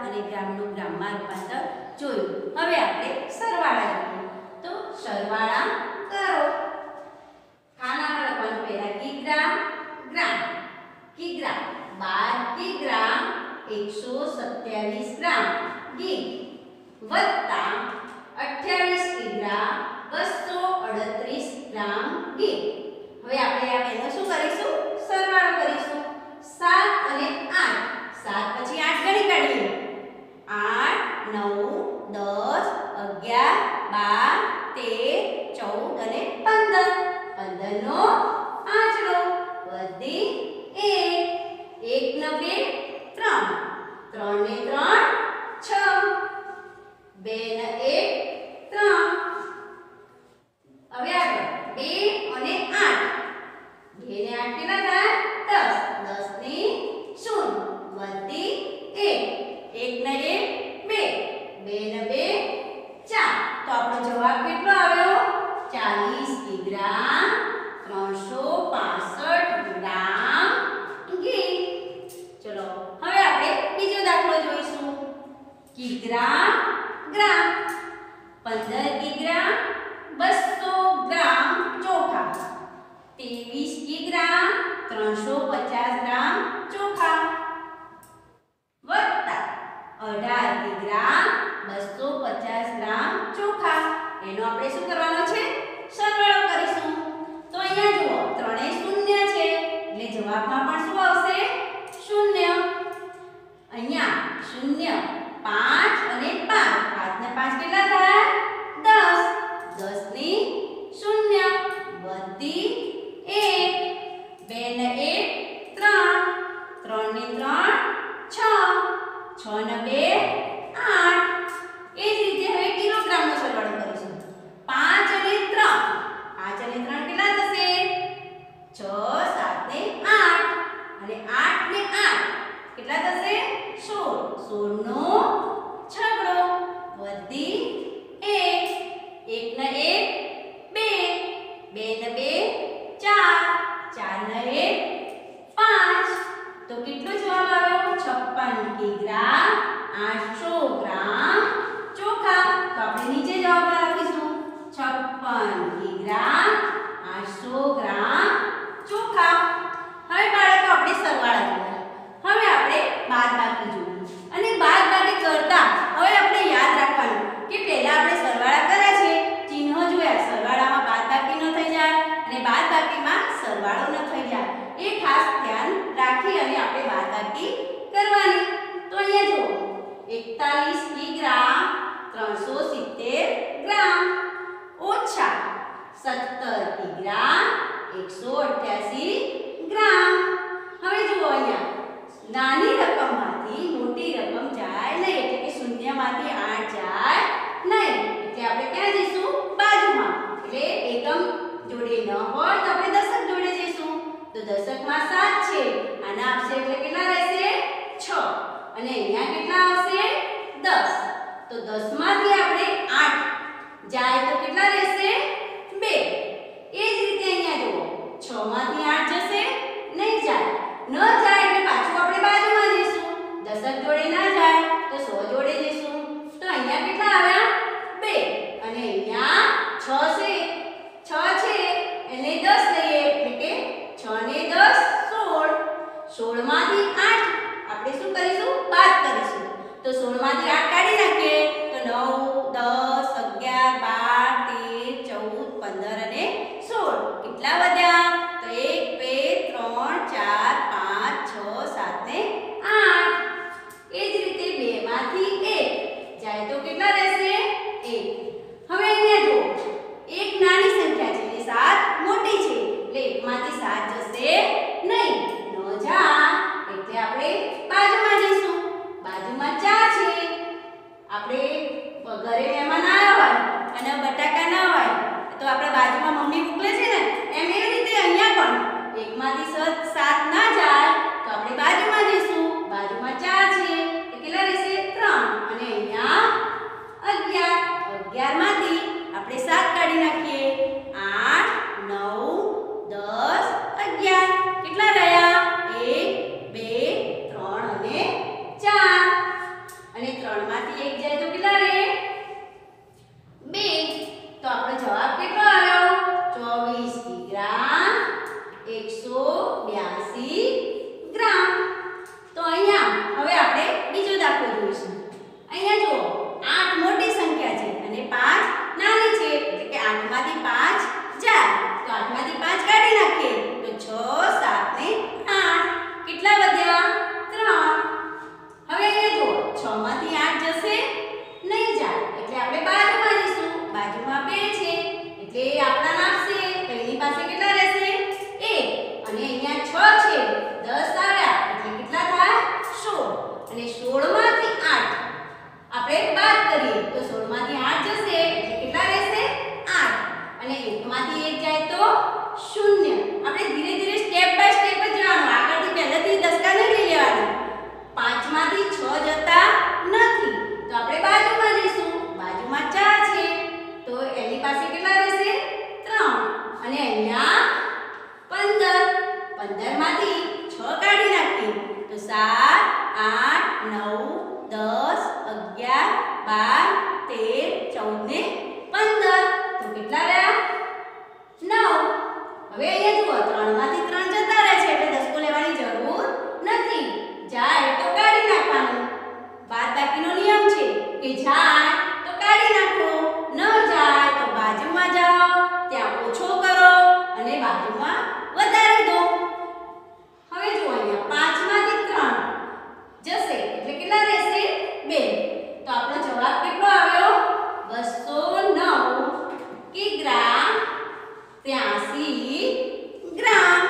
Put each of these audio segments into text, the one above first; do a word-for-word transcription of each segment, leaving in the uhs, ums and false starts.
અને ગ્રામનું ગ્રામમાં રૂપાંતર જોયું. હવે આપણે સરવાળા જોઈએ. તો સરવાળા કરો. ખાનામાં લખવાનું પહેલા કિગ્રા ગ્રામ. કિગ્રા બાર કિગ્રા એકસો સત્યાવીસ ગ્રામ ઘી વત્તા અઠ્યાવીસ કિગ્રા બસો અડત્રીસ ગ્રામ ઘી. હવે આપણે આ બેનો શું કરીશું? સરવાળો કરીશું. સાત અને આઠ. સાત પછી આઠ ગણી કાઢીએ. આઠ નવ દસ અગિયાર બાર તેર ચૌદ અને પંદર. પંદર નો આંચડો વધી એક. એક ને બે ત્રણ. ત્રણ ને ત્રણ છ. બે ને એક ત્રણ. હવે આગળ બે અને આઠ. બે ને આઠ કેટલા થાય? દસ. દસ ની શૂન્ય વધી એક. એક ને એક બે. બે ને બે ચાર. તો આપણો જવાબ કેટલો આવ્યો? ચાલીસ કિગ્રા ત્રણસો પાસઠ ગ્રામ ઘી. ચલો હવે આપણે બીજો દાખલો જોઈશું. કિગ્રા ગ્રામ. પંદર કિગ્રા બસો ગ્રામ ચોખા. ત્રેવીસ કિગ્રા ત્રણસો પચાસ ગ્રામ ચોખા વત્તા અઢાર કિગ્રા બસો પચાસ ગ્રામ ચોખા. એનો આપણે શું કરવાનો છે? સરવાળો કરીશું. તો અહીંયા જુઓ ત્રણેય શૂન્ય છે એટલે જવાબમાં પણ શું આવશે? શૂન્ય. અહીંયા શૂન્ય પાંચ અને પાંચ. પાંચ ને પાંચ કેટલા થાય? દસ. દસ ની શૂન્ય વધી એક. બે ને એક ત્રણ. ત્રણ ને ત્રણ છ. છ ને બે આઠ. એ જ રીતે હવે કિલોગ્રામનો સરવાળો કરીશું. પાંચ અને ત્રણ. પાંચ અને ત્રણ કેટલા થશે? છ. સાત ને આઠ. અને આઠ ને આઠ કેટલા થશે? સોળ. સોળ નો છગડો વધી એક. એક ને એક બે. બે ને બે ચાર. ચાર ને એક પાંચ. તો કેટલો જવાબ આવ્યો? છપ્પન કિગ્રા આઠસો ગ્રામ ચોખા. તો આપણે નીચે જવાબમાં લખીશું છપ્પન કિગ્રા આઠસો ગ્રામ ચોખા. હવે બાળકો આપણે સરવાળા જોયા. હવે આપણે બાદબાકી જોઈએ. અને બાદબાકી કરતા હવે આપણે યાદ રાખવાનું કે પહેલા આપણે સરવાળા કર્યા છે, ચિહ્નો જોયા. સરવાળામાં બાદબાકી ન થઈ જાય અને બાદબાકીમાં સરવાળો ન થઈ જાય. એ ખાસ ધ્યાન રાખી અને આપણે બાદબાકી કરવાની. તો અહીંયા જુઓ એકતાલીસ કિગ્રા ત્રણસો સિત્તેર ગ્રામ ઓછા સત્તર કિગ્રા એકસો અઠ્યાસી ગ્રામ. હવે જુઓ અહીંયા નાની રકમમાંથી મોટી રકમ જાય નહીં, એટલે કે શૂન્યમાંથી આઠ જાય નહીં. એટલે આપણે ક્યાં જઈશું? બાજુમાં. એટલે એકમ જોડે ન હોય તો આપણે દશક જોડે જઈશું. તો દશકમાં સાત છે. આના આપશે એટલે કેટલા રહેશે? છ. અને અહીંયા કેટલા આવશે? દસ. તો દસ માંથી આપણે આઠ જાય તો કેટલા રહેશે? બે. એ જ રીતે અહીંયા જુઓ છ માંથી આઠ જશે નહીં, જાય. ન જાય એટલે પાછું આપણે બાજુમાં જઈશું. દશક જોડે ના જાય તો સો જોડે જઈશું. તો અહીંયા કેટલા આવ્યા? બે. અને અહીંયા છ છે. છ છે એટલે દસ લઈએ એટલે કે છ ને દસ સોળ. સોળ માંથી આઠ આપણે શું કરીશું? બાદ કરીશું. તો સોળ માંથી આઠ કાઢી નાખીએ તો નવ દસ અગિયાર બાર તેર ચૌદ પંદર અને સોળ. કેટલા વધ્યા? તો એક બે ત્રણ ચાર પાંચ છ સાત ને આઠ. એ જ રીતે બે માંથી એક જાય તો કેટલા રહેશે? એક. હવે અહીંયા જુઓ એક નાની સંખ્યા છે અને સાત મોટી છે, એટલે એક માંથી સાત જશે નહીં. ન જા એટલે આપણે બાજુમાં જઈશું. બાજુમાં ચાર છે. આપણે ઘરે મહેમાન આવ્યા હોય અને બટાકા ના હોય તો આપણે બાજુમાં મમ્મી મોકલે છે ને, એમ એવી રીતે અહીંયા પણ એકમાંથી સાત ના જાય તો આપણે બાજુમાં જઈશું. બાજુમાં ચાર છે એટલે કેટલા રહેશે? ત્રણ. અને અહીંયા અગિયાર. અગિયાર માંથી આપણે સાત કાઢી નાખીએ. આઠ નવ દસ અગિયાર. કેટલા રહ્યા? એક બે ત્રણ અને ચાર. અને માંથી એક જાય તો કેટલા રહે? બે. તો આપણો જવાબ કેટલો આવ્યો? ચોવીસ કિગ્રા એકસો બ્યાસી ગ્રામ. તો અહીંયા હવે આપણે બીજો દાખલો જોઈશું. અહીંયા જુઓ, આઠ મોટી સંખ્યા છે અને પાંચ નાની છે, એટલે કે આઠ માંથી પાંચ જાય. તો આઠ માંથી પાંચ કાઢી નાખીએ તો છ, સાત ને આઠ. કેટલા વધ્યા? ત્રણ. હવે અહીંયા જુઓ, છ માંથી આઠ જશે નહીં જાય, એટલે આપણે બાજુમાં જઈશું. બાજુમાં બે છે એટલે આપણા નાખશે તો એની પાસે કેટલા રહેશે? એક. અને અહીંયા છ છે, દસ આવ્યા એટલે કેટલા થાય? સોળ. અને સોળ માંથી આઠ આપણે બાદ કરીએ તો સોળ માંથી આઠ જશે એટલે કેટલા રહેશે? આઠ. અને એક માંથી એક જાય તો શૂન્ય. આપણે ધીરે ધીરે સ્ટેપ બાય સ્ટેપ જ જવાનું, આગળથી પહેલેથી દસકા નહીં લઈ લેવાના. પાંચ માંથી છ જતા નથી તો આપણે બાજુમાં જઈશું. બાજુમાં ચાર છે તો એની પાસે કેટલા રહેશે? ત્રણ. અને અહીંયા પંદર. પંદર માંથી છ કાઢી નાખીએ તો સાત, આઠ, નવ, દસ, અગિયાર, બાર, તેર, ચૌદ ને પંદર. તો કેટલા રહ્યા? નવ. હવે અહીંયા જુઓ, ત્રણ માંથી ત્રણ જતા રહે છે એટલે દસકો લેવાની જરૂર નથી. જાય તો કાઢી નાખવાનું. બાદબાકીનો નિયમ છે કે જાય તો કાઢી નાખો, ન જાય તો બાજુમાં જાઓ, ત્યાં ઓછો કરો અને બાજુમાં વધારી દો. હવે જુઓ, અહીંયા પાંચ માંથી ત્રણ જશે એટલે કેટલા રહેશે? બે. તો આપણો જવાબ કેટલો આવ્યો? બસો નવ કિગ્રા ત્યાસી ગ્રામ.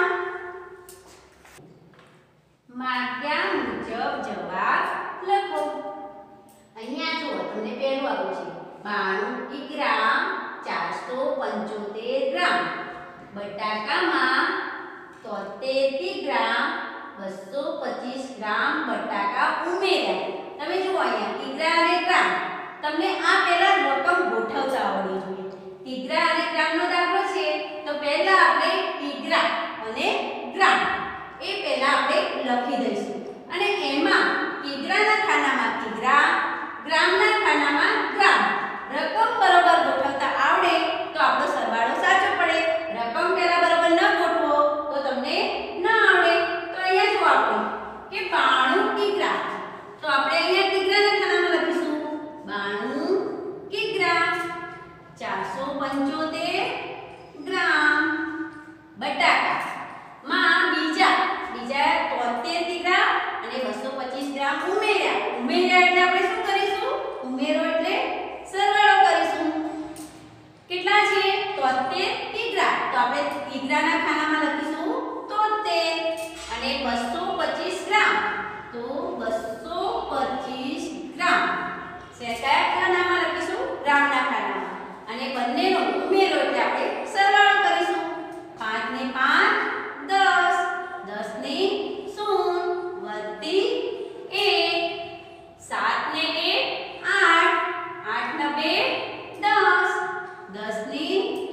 માગ્યા મુજબ જવાબ લખો. અહીંયા જુઓ, તમને પહેલું આપ્યું છે બાણું કિગ્રા ચારસો પંચોતેર ગ્રામ. બટાકામાં તોતેર કિગ્રા બસો પચીસ ગ્રામ બટાકા ઉમેર્યા. તમે જુઓ અહીંયા કિગ્રા અને ગ્રામ, તમને આ પહેલા રકમ ગોઠવતા આવડવી જોઈએ. કિગ્રા અને ગ્રામનો દાખલો છે તો પહેલા આપણે કિગ્રા અને ગ્રામ એ પહેલા આપણે લખી દઈશું. અને એમાં કિગ્રાના ખાનામાં કિગ્રા, ગ્રામના ખાનામાં ગ્રામ. રકમ બરોબર ગોઠવતા આવડે તો આપણો સરવાળો સાચો પડે. રકમ પહેલા બરોબર ન ગોઠવો તો તમને ન આવડે. તો અહીંયા જો આપણે કે બાણું કિગ્રા, તો આપણે અહીંયા કિગ્રાના ખાનામાં લખીશું બાણું કિગ્રા ચારસો પંચોતેર ગ્રામ. બટાકા માં બીજા બીજા તોતેર કિગ્રા અને બસો પચીસ ગ્રામ ઉમેર્યા. ઉમેર્યા એટલે આપણે શું કરીશું? ઉમેરો એટલે સરવાળો કરીશું. કેટલા છે? તોતેર કિગ્રા. તો આપણે કિગ્રાના ખાનામાં લખીશું તોતેર. અને બસો પચીસ ગ્રામ, તો બસો પચીસ ગ્રામ કયા ખાનામાં લખીશું? ગ્રામના ખાનામાં. અને બંનેનો ઉમેરો એટલે આપણે સરવાળો કરીશું. પાંચ ને પાંચ દસ, દસ ને શૂન્ય વત્તી એક, સાત ને એક આઠ, આઠ ને બે દસ, દસ ને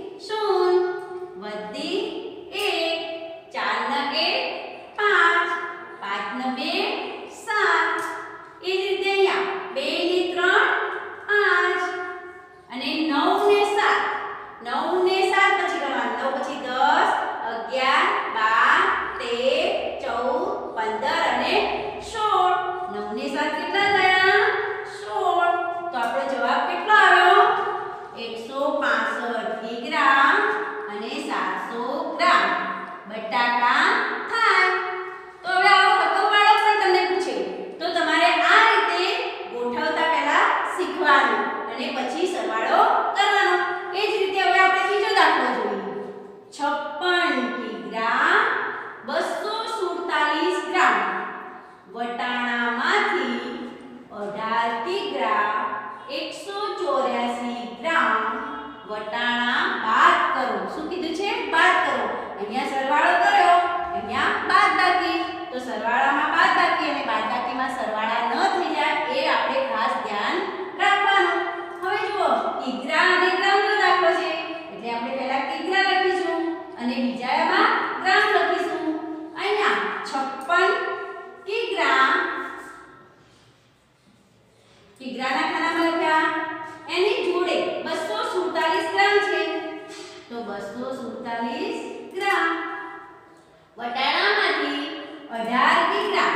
શૂન્ય વત્તી એક, ચાર ને એક પાંચ, પાંચ ને બે સાત. એ જ રીતે અહીંયા બે ને ત્રણ પાંચ અને નવ ને સાત. નવ ને સાત પછી ગણવાનું. નવ પછી દસ, અગિયાર, બાર, તેર, ચૌદ, પંદર અને સોળ. નવ ને સાત કેટલા થયા? સોળ. તો આપણો જવાબ કેટલો આવ્યો? એકસો પાંસઠ કિગ્રા અને સાતસો ગ્રામ બટાકા થાય. તો હવે આવો રકમવાળો પણ તમને પૂછે તો તમારે આ રીતે ગોઠવતા પહેલા શીખવાનું અને પછી સરવાળો કરવાનો. એ જ રીતે હવે આપણે બીજો દાખલો જોઈએ. છપ્પન કિગ્રા બસો સુડતાલીસ ગ્રામ. વટાણામાંથી અઢાર કિગ્રા એકસો ચોર્યાસી ગ્રામ વટાણા બાદ કરો. શું કીધું છે? બાદ કરો. અહીંયા સરવાળો કર્યો, અહીંયા બાદબાકી. તો સરવાળામાં બાદબાકી અને બાદબાકીમાં સરવાળા ન થઈ જાય એ આપણે ખાસ ધ્યાન રાખવાનું. હવે જુઓ, કિગ્રા અને ગ્રામનો દાખલો છે એટલે આપણે પહેલા કિગ્રા લખીશું અને બીજામાં ગ્રામ લખીશું. અહીંયા છપ્પન કિગ્રા, કિગ્રાના ખાનામાં લખ્યા. એની જોડે બસો સુડતાલીસ ગ્રામ છે, તો બસો સુડતાલીસ ગ્રામ. વટાણામાંથી અઢાર કિગ્રા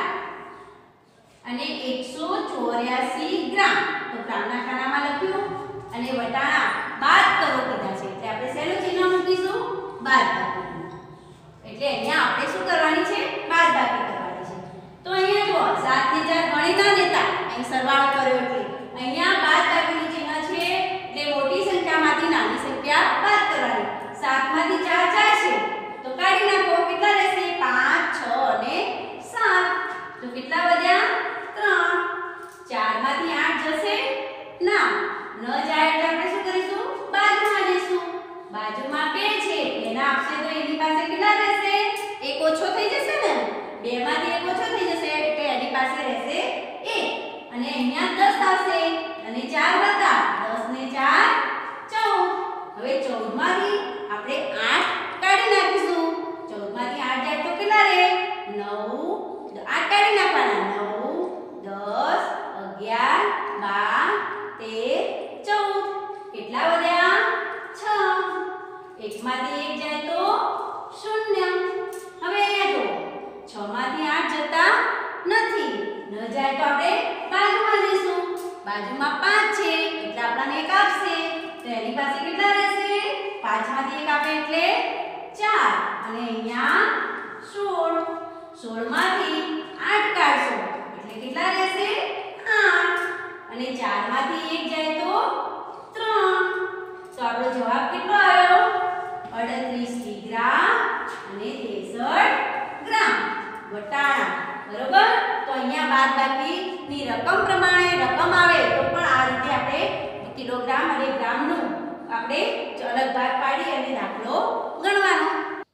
અને એકસો ચોર્યાસી ગ્રામ, તો ગ્રામના ખાનામાં લખ્યું અને વટાણા બાદ કરો કીધા છે એટલે આપણે શેનું ચિહ્ન મૂકીશું? બાદબાકી. એટલે અહીંયા આપણે શું કરવાની છે? બાદબાકી કરવાની છે. તો અહીંયા જુઓ સાત ને ચાર ગણી ના દેતા, અહીં સરવાળો કર્યો એટલે અહીંયા બાદબાકીનું ચિહ્ન છે એટલે મોટી સંખ્યામાંથી નાની સંખ્યા બાદ કરવાની. સાત માંથી ચાર ચાર છે તો કાઢી નાખો. કેટલા રહેશે? પાંચ, છ અને સાત. તો કેટલા વધ્યા? ત્રણ. ચાર માંથી આઠ જશે ના, ન જાય એટલે આપણે શું કરીશું? બાજુમાં જઈશું. બાજુમાં બે છે એના આપશે તો એની પાસે કેટલા રહેશે? એક ઓછો થઈ જશે ને, બે માંથી એક ઓછો થઈ જશે એટલે એની પાસે રહેશે એક. અને અહીંયા દસ આવશે અને ચાર હતા, દસ ને ચાર ચૌદ. હવે ચૌદ માંથી આપણે આઠ કાઢી નાખીશું. ચૌદ માંથી આઠ જાય તો કેટલા રહે? નવ. આઠ કાઢી નાખવાના. નવ, દસ, અગિયાર, બાર, તેર, ચૌદ. કેટલા વધ્યા? છ. એક માંથી એક જાય તો શૂન્ય. હવે અહીંયા જો છ માંથી આઠ જતા નથી, ન જાય તો આપણે બાજુમાં જઈશું. બાજુમાં પાંચ છે એટલે આપણને એક આપશે તો એની પાસે કેટલા રહેશે? પાંચ માંથી એક આપે એટલે ચાર અને અહીંયા સોળ. સોળ માંથી આઠ કાઢશો એટલે કેટલા રહેશે? આઠ. અને ચાર માંથી એક જાય તો ત્રણ. તો આપણો જવાબ કેટલો આવ્યો? અડત્રીસ કિગ્રા અને ત્રેસઠ ગ્રામ વટાણા. બરોબર. તો અહીંયા બાદબાકીની રકમ પ્રમાણે રકમ આવે તો પણ આ રીતે આપણે કિલોગ્રામ અને ગ્રામનું આપણે અલગ ભાગ પાડી અને દાખલો ગણવાનો.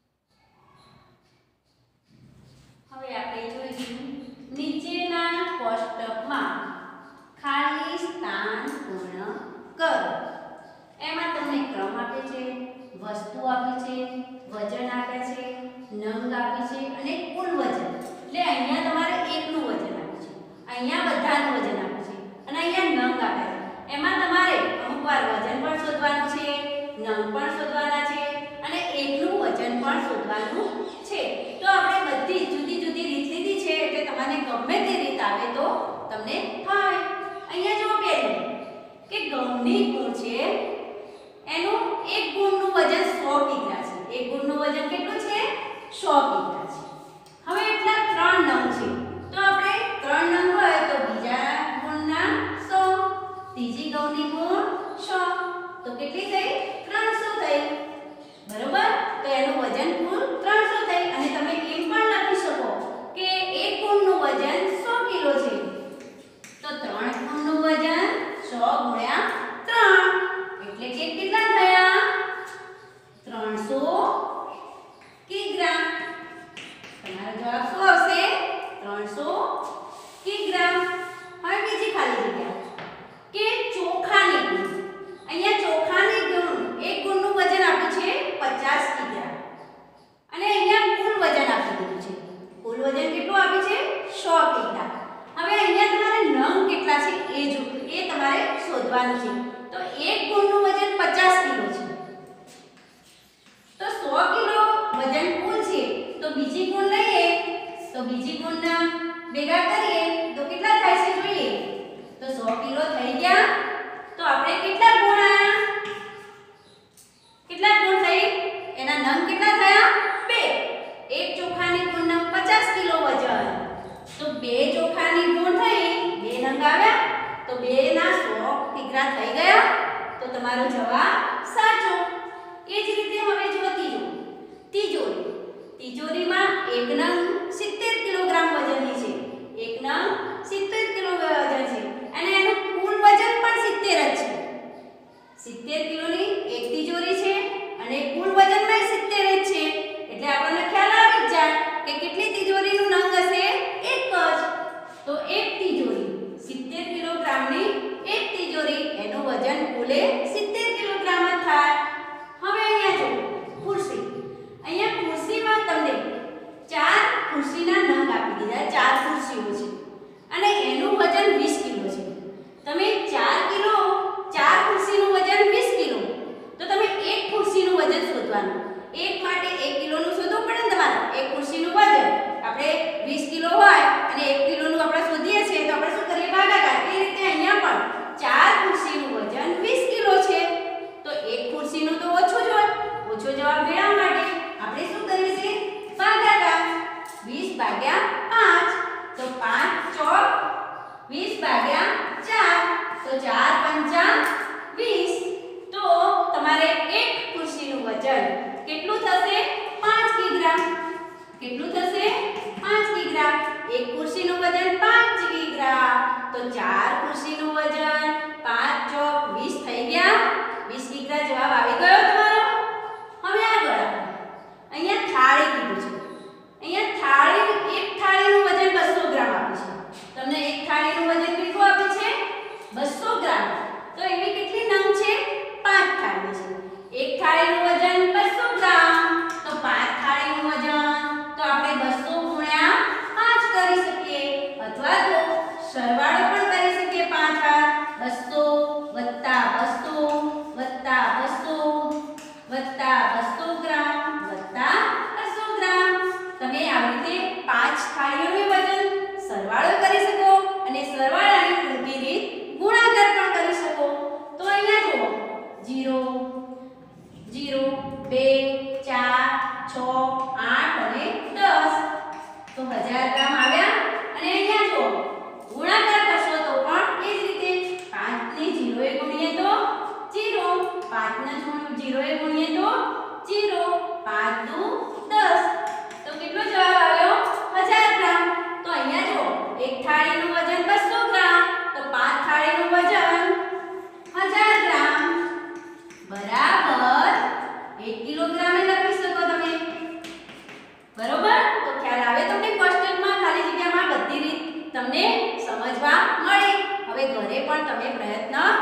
હવે આપણે જોઈશું નીચેના કોષ્ટકમાં ખાલી સ્થાન પૂર્ણ કરો. એમાં તમને ક્રમ આપે છે, વસ્તુ આપી છે, વજન આપે છે, નંગ આપી છે અને કુલ વજન. એટલે અહીંયા તમારે એકનું વજન આપ્યું છે, અહીંયા બધાનું વજન આપ્યું છે અને અહીંયા નંગ આપ્યા છે. એમાં તમારે અમુકવાર વજન પણ શોધવાનું છે, નંગ પણ શોધવાના છે અને એકનું વજન પણ શોધવાનું છે. તો આપણે બધી જુદી જુદી રીત લીધી છે એટલે તમને ગમે તે રીત આવે તો તમને ફાવે. અહીંયા જો પહેલું કે ઘઉંની ગુણ છે એનું એક ગુણનું વજન સો કિગ્રા છે. એક ગુણનું વજન કેટલું છે? સો કિગ્રા છે. હવે એટલા ત્રણ નંગ છે તો આપણે ત્રણ નંગ હોય તો બીજા ગુણના સો, ત્રીજી ઘઉંની ગુણ સો તો કેટલી થઈ? ત્રણસો થઈ. બરોબર. તો એનું વજન કુલ ત્રણસો થઈ. અને તમે એમ પણ લખી શકો કે એક ગુણનું વજન સો કિલો છે તો ત્રણ ગુણનું વજન સો ગુણ્યા ત્રણ એટલે કે કેટલા થયા? ત્રણસો કિગ્રા. તમારો જવાબ શું આવશે? ત્રણસો કિગ્રા. હવે બીજી ખાલી જગ્યા કે ચોખાની ગુણ. અહીંયા ચોખાની ગુણ એક ગુણનું વજન આપ્યું છે પચાસ કિગ્રા અને અહીંયા કુલ વજન આપી દીધું છે. કુલ વજન કેટલું આપ્યું છે? સો કિગ્રા. હવે અહીંયા તમારે નંગ કેટલા છે એ જો એ તમારે શોધવાનું છે. તો એક ગુણનું વજન પચાસ કિલો છે તો સો કિલો વજન કુલ છે તો બીજી ગુણ લઈએ તો બીજી ગુણના ભેગા કરીએ તો કેટલા થાય છે જોઈએ. તો સો કિલો થઈ ગયા તો આપણે કેટલા ગુણ આયા? કેટલા ગુણ થઈ? એના નંગ કેટલા થયા? બે. એક ચોખાની ગુણ નંગ પચાસ કિલો વજન તો બે ચોખાની ગુણ થઈ, બે નંગ આવ્યા તો બે ના સો કિગ્રા થઈ ગયા તો તમારો જવાબ સાચો. એ જ રીતે હવે જો ત્રીજો તિજોરી. તિજોરીમાં એક નંગ સિત્તેર કિલોગ્રામ વજનની છે. એક નંગ સિત્તેર કિલો વજન છે અને એનું કુલ વજન પણ સિત્તેર જ છે. સિત્તેર કિલોની એક તિજોરી છે અને કુલ વજનમાં સિત્તેર જ છે એટલે આપણને ખ્યાલ આવી જ જાય કે કેટલી તિજોરીનું નંગ હશે? એક જ. તો એક તિજોરી સિત્તેર કિલોગ્રામની એક તિજોરી એનું વજન કુલે સિત્તેર કિલોગ્રામ જ થાય. હવે અહીંયા જો ખુરશી. અહીંયા ખુરશીમાં તમને ચાર ખુરશીના નંગ આપી દીધા. ચાર ખુરશીઓ છે અને એનું વજન વીસ કિલો છે. તમે ચાર કિલો વજન પાંચ કિગ્રા. તો ચાર ખુરશીનું વજન પાંચ ચોક વીસ થઈ ગયા. વીસ કિગ્રા જવાબ આવી ગયો તમારો. હવે આગળ આપણે અહીંયા થાળી કીધું છે. અહીંયા થાળી એક થાળીનું વજન બસો ગ્રામ આપ્યું છે. તમને એક થાળીનું વજન કેટલું આપ્યું છે? બસો ગ્રામ. તો એવી કેટલી નંગ છે? પાંચ થાળી છે. એક થાળીનું વજન બસો ગ્રામ. તો પાંચ થાળીનું વજન તો આપણે બસો ગુણ્યા પાંચ કરી શકીએ અથવા તો સરવાળો પણ કરી શકીએ. પાંચ વાર બસો વત્તા બસો વત્તા બસો વત્તા બસો ગ્રામ વત્તા બસો ગ્રામ. તમે આવી રીતે પાંચ થાળીઓનું વજન સરવાળો કરી શકો અને સરવાળાની ટૂંકી રીત ગુણાકાર પણ કરી શકો. તો અહીંયા જુઓ ઝીરો ઝીરો બે ચાર છ આઠ અને દસ. તો હજાર ગ્રામ આવ્યા. અને અહીંયા જુઓ ગુણાકાર કરશો તો પણ એ જ રીતે પાંચ ને ઝીરો એ ગુણીએ તો ઝીરો, પાંચ ને ઝીરો એ ગુણીએ તો ઝીરો, પાંચ દુ દસ. તો કેટલો જવાબ આવ્યો? હજાર ગ્રામ. તો અહીંયા જુઓ એક થાળીનું વજન બસો ગ્રામ તો પાંચ થાળીનું વજન હજાર ગ્રામ બરાબર એક કિલોગ્રામ એ લખી શકો તમે. બરોબર? તો ખ્યાલ આવે તમને કોષ્ટકમાં ખાલી જગ્યામાં બધી રીત તમને સમજવા મળે. હવે ઘરે પણ તમે પ્રયત્ન